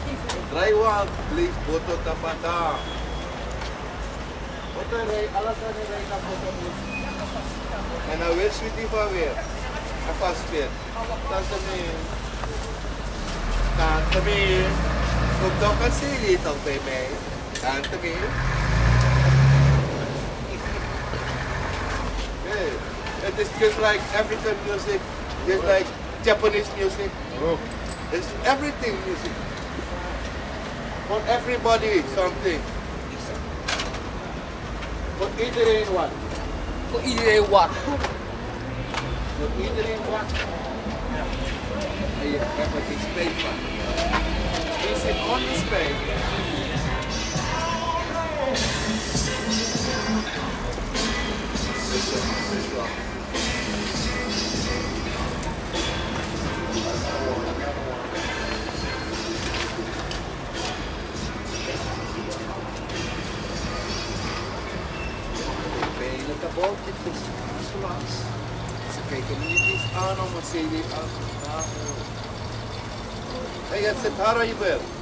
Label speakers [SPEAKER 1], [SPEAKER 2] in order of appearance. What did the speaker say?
[SPEAKER 1] Dry one, please, buto tapata. Buto ray, alasan ni ray na buto mo. And I will sweetie for where? A fast fit. Kami, kung daw kasi litong peme, kami. It is just like African music, just like Japanese music.
[SPEAKER 2] Oh.
[SPEAKER 1] It's everything music. For everybody, something. For either in what?
[SPEAKER 3] For either what?
[SPEAKER 1] For either in what? I have a big space one. Is it on the space? This one. Nagkabolkit ko sa lakas. Sa kay communities, ano, masili, ay, at sa tara, Iber.